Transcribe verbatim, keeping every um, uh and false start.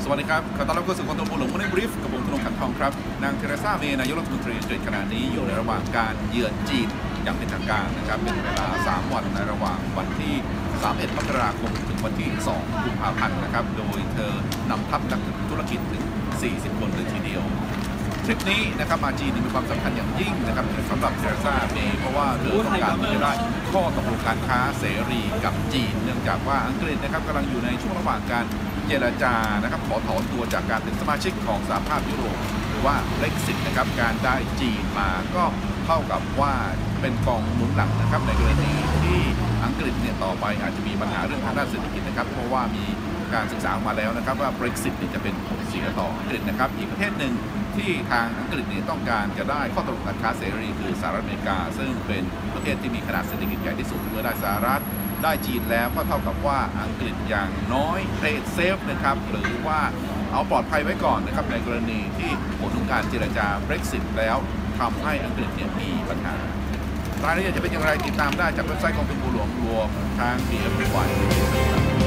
สวัสดีครับขอต้อนรับเข้าสู่คอนโทรลหลวงวันนี้บรีฟกับผมธนงขันทองครับนางเทเรซาเมย์นายกรัฐมนตรีอังกฤษขณะนี้อยู่ในระหว่างการเยือนจีนอย่างเป็นทางการนะครับเป็นเวลาสามวันในระหว่างวันที่สามสิบเอ็ดมกราคมถึงวันที่สองกุมภาพันธ์นะครับโดยเธอนำทัพนักธุรกิจถึงสี่สิบคนเลยทีเดียวทริปนี้นะครับมาจีนมีความสำคัญอย่างยิ่งนะครับสำหรับเทเรซาเมย์เพราะว่าเธอต้องการที่จะได้ข้อตกลงการค้าเสรีกับจีนเนื่องจากว่าอังกฤษนะครับกำลังอยู่ในช่วงระหว่างการเจรจานะครับขอถอนตัวจากการเป็นสมาชิกของสหภาพยุโรปหรือว่า Brexit นะครับการได้จีนมาก็เท่ากับว่าเป็นกองหนุนหลังนะครับในกรณีที่อังกฤษเนี่ยต่อไปอาจจะมีปัญหาเรื่องทางด้านเศรษฐกิจนะครับเพราะว่ามีการศึกษาออกมาแล้วนะครับว่า Brexit เนี่ยจะเป็นผลเสียต่ออังกฤษนะครับอีกประเทศหนึ่งที่ทางอังกฤษเนี่ยต้องการจะได้ข้อตกลงการค้าเสรีคือสหรัฐอเมริกาซึ่งเป็นประเทศที่มีขนาดเศรษฐกิจใหญ่ที่สุดเมื่อได้สหรัฐได้จีนแล้วก็เท่ากับว่าอังกฤษอย่างน้อยเทรดเซฟนะครับหรือว่าเอาปลอดภัยไว้ก่อนนะครับในกรณีที่ผลของการเจรจา Brexit แล้วทำให้อังกฤษเนี่ยมีปัญหารายละเอียดจะเป็นอย่างไรติดตามได้จากเว็บไซต์กองทุนบัวหลวงรวมทาง ดี เอฟ วาย